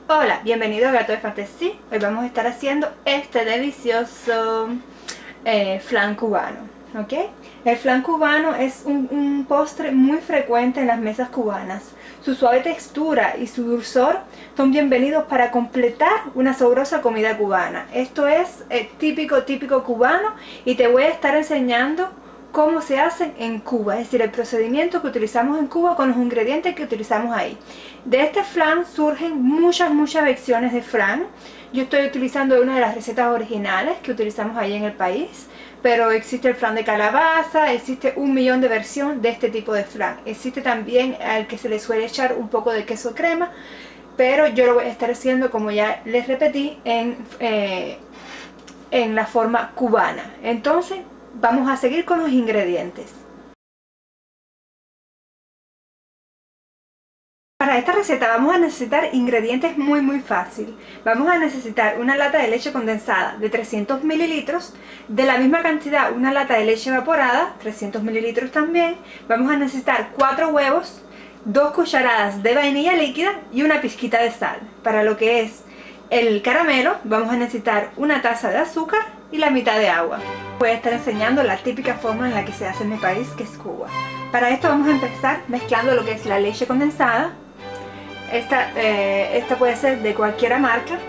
Hola, bienvenido a Gato de Fantasy. Hoy vamos a estar haciendo este delicioso flan cubano, ¿ok? El flan cubano es un postre muy frecuente en las mesas cubanas. Su suave textura y su dulzor son bienvenidos para completar una sabrosa comida cubana. Esto es típico cubano y te voy a estar enseñando cómo se hacen en Cuba, es decir, el procedimiento que utilizamos en Cuba con los ingredientes que utilizamos ahí. De este flan surgen muchas versiones de flan. Yo estoy utilizando una de las recetas originales que utilizamos ahí en el país, pero existe el flan de calabaza, existe un millón de versiones de este tipo de flan. Existe también al que se le suele echar un poco de queso crema, pero yo lo voy a estar haciendo, como ya les repetí, en la forma cubana. Entonces vamos a seguir con los ingredientes. Para esta receta vamos a necesitar ingredientes muy fácil. Vamos a necesitar una lata de leche condensada de 300 mililitros, de la misma cantidad una lata de leche evaporada, 300 mililitros también. Vamos a necesitar 4 huevos, 2 cucharadas de vainilla líquida y una pizquita de sal. Para lo que es el caramelo vamos a necesitar una taza de azúcar y la mitad de agua. Voy a estar enseñando la típica forma en la que se hace en mi país, que es Cuba. Para esto vamos a empezar mezclando lo que es la leche condensada. Esta puede ser de cualquier marca.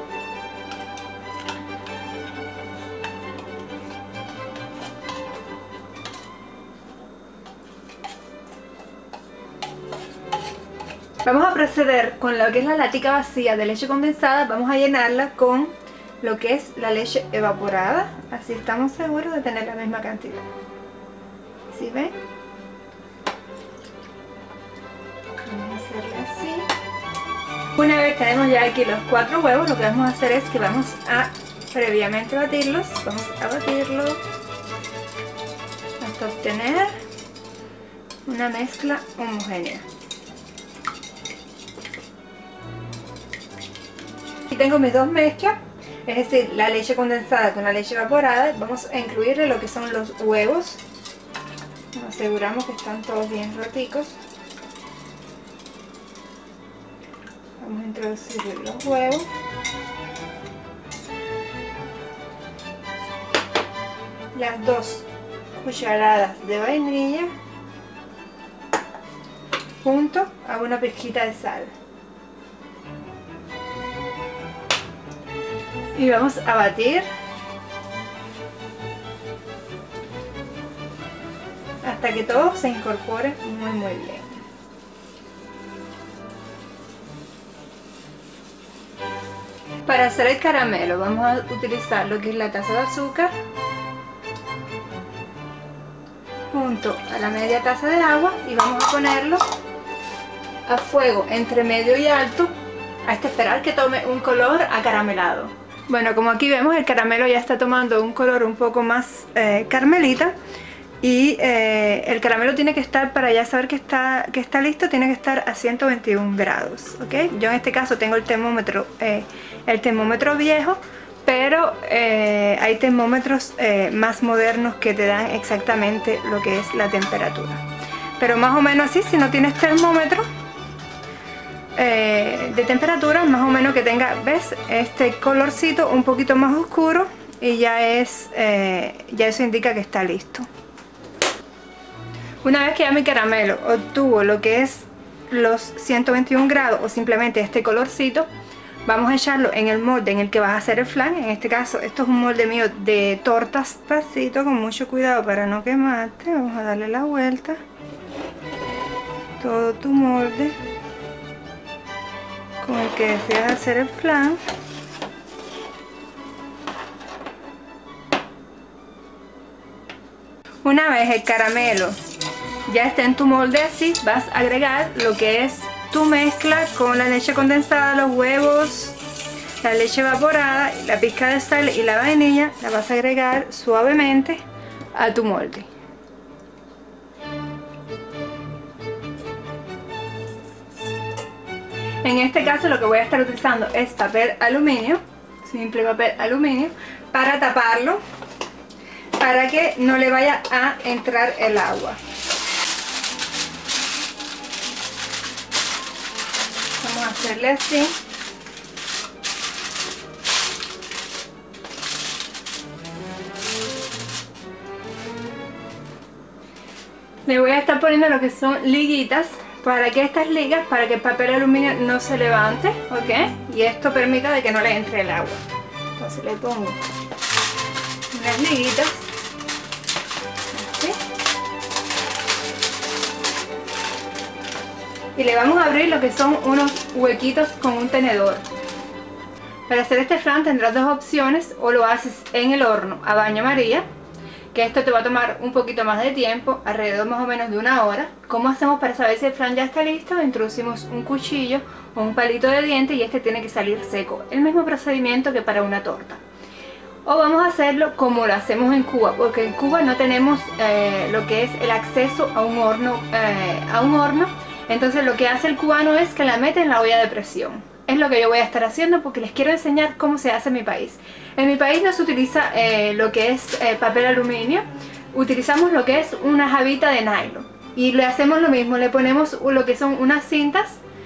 Vamos a proceder con lo que es la latica vacía de leche condensada. Vamos a llenarla con lo que es la leche evaporada. Así estamos seguros de tener la misma cantidad. ¿Sí ven? Vamos a hacerla así. Una vez tenemos ya aquí los 4 huevos, lo que vamos a hacer es que vamos a previamente batirlos. Vamos a batirlos hasta obtener una mezcla homogénea. Aquí tengo mis dos mezclas, es decir, la leche condensada con la leche evaporada. Vamos a incluirle lo que son los huevos. Nos aseguramos que están todos bien roticos. Vamos a introducir los huevos. Las 2 cucharadas de vainilla junto a una pizquita de sal. Y vamos a batir hasta que todo se incorpore muy bien. Para hacer el caramelo vamos a utilizar lo que es la taza de azúcar junto a la media taza de agua y vamos a ponerlo a fuego entre medio y alto hasta esperar que tome un color acaramelado. Bueno, como aquí vemos, el caramelo ya está tomando un color un poco más carmelita. Y el caramelo tiene que estar, para ya saber que está listo, tiene que estar a 121 grados, ¿ok? Yo en este caso tengo el termómetro viejo, pero hay termómetros más modernos que te dan exactamente lo que es la temperatura. Pero más o menos así, si no tienes termómetro de temperatura, más o menos que tenga, ¿ves? Este colorcito un poquito más oscuro y ya eso indica que está listo. Una vez que ya mi caramelo obtuvo lo que es los 121 grados o simplemente este colorcito, vamos a echarlo en el molde en el que vas a hacer el flan. En este caso, esto es un molde mío de tortas pasito, con mucho cuidado para no quemarte. Vamos a darle la vuelta. Todo tu molde con el que deseas hacer el flan. Una vez el caramelo ya está en tu molde así, vas a agregar lo que es tu mezcla con la leche condensada, los huevos, la leche evaporada, la pizca de sal y la vainilla. La vas a agregar suavemente a tu molde. En este caso lo que voy a estar utilizando es papel aluminio, simple papel aluminio, para taparlo, para que no le vaya a entrar el agua. Vamos a hacerle así. Le voy a estar poniendo lo que son liguitas. ¿Para que estas ligas? Para que el papel aluminio no se levante, ¿ok? Y esto permita de que no le entre el agua. Entonces le pongo unas liguitas, así. Y le vamos a abrir lo que son unos huequitos con un tenedor. Para hacer este flan tendrás dos opciones: o lo haces en el horno a baño María, que esto te va a tomar un poquito más de tiempo, alrededor más o menos de 1 hora. ¿Cómo hacemos para saber si el flan ya está listo? Introducimos un cuchillo o un palito de diente y este tiene que salir seco. El mismo procedimiento que para una torta. O vamos a hacerlo como lo hacemos en Cuba, porque en Cuba no tenemos lo que es el acceso a un horno. Entonces lo que hace el cubano es que la mete en la olla de presión. Es lo que yo voy a estar haciendo porque les quiero enseñar cómo se hace en mi país. En mi país no se utiliza lo que es papel aluminio, utilizamos lo que es una jabita de nylon. Y le hacemos lo mismo, le ponemos lo que son unas cintas,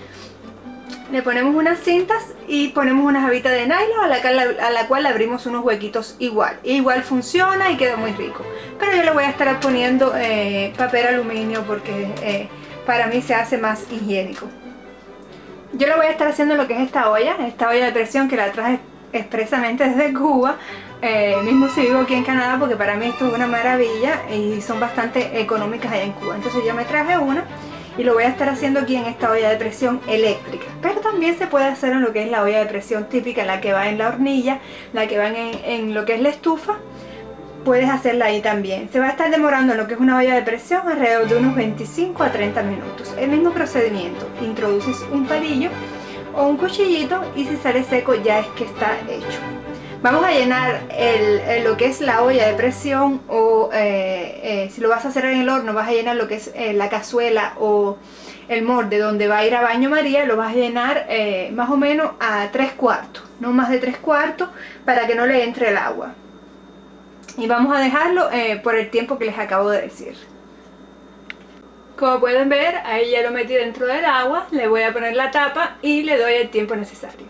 y ponemos una jabita de nylon a la cual le abrimos unos huequitos igual. Igual funciona y queda muy rico. Pero yo le voy a estar poniendo papel aluminio porque para mí se hace más higiénico. Yo lo voy a estar haciendo en lo que es esta olla de presión que la traje expresamente desde Cuba. Mismo si vivo aquí en Canadá, porque para mí esto es una maravilla y son bastante económicas allá en Cuba. Entonces yo me traje una y lo voy a estar haciendo aquí en esta olla de presión eléctrica. Pero también se puede hacer en lo que es la olla de presión típica, la que va en la hornilla, la que va en lo que es la estufa. Puedes hacerla ahí también. Se va a estar demorando en lo que es una olla de presión alrededor de unos 25 a 30 minutos. El mismo procedimiento. Introduces un palillo o un cuchillito y si sale seco ya es que está hecho. Vamos a llenar lo que es la olla de presión o si lo vas a hacer en el horno vas a llenar lo que es la cazuela o el molde donde va a ir a baño María. Lo vas a llenar más o menos a 3/4, no más de 3/4, para que no le entre el agua. Y vamos a dejarlo por el tiempo que les acabo de decir. Como pueden ver, ahí ya lo metí dentro del agua. Le voy a poner la tapa y le doy el tiempo necesario.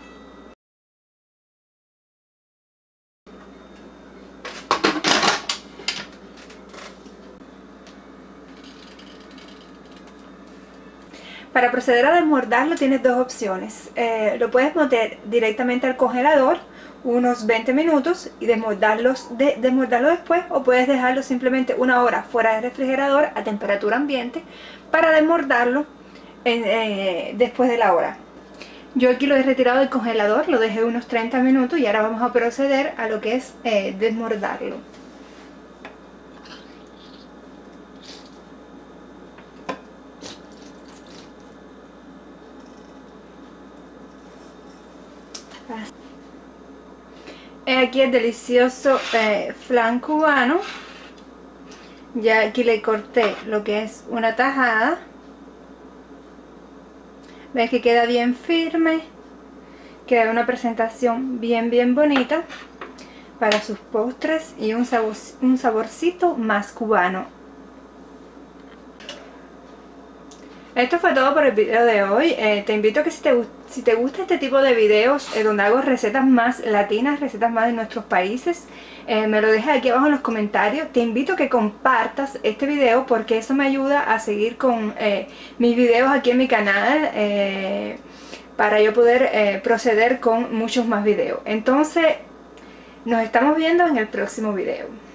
Para proceder a desmordarlo tienes dos opciones. Lo puedes meter directamente al congelador unos 20 minutos y desmordarlo después, o puedes dejarlo simplemente 1 hora fuera del refrigerador a temperatura ambiente para desmordarlo después de la hora. Yo aquí lo he retirado del congelador, lo dejé unos 30 minutos y ahora vamos a proceder a lo que es desmordarlo. He aquí el delicioso flan cubano. Ya aquí le corté lo que es una tajada. Ves que queda bien firme. Queda una presentación bien bonita para sus postres y un saborcito más cubano. Esto fue todo por el video de hoy. Te invito a que si te gusta este tipo de videos donde hago recetas más latinas, recetas más de nuestros países, me lo dejes aquí abajo en los comentarios. Te invito a que compartas este video porque eso me ayuda a seguir con mis videos aquí en mi canal, para yo poder proceder con muchos más videos. Entonces nos estamos viendo en el próximo video.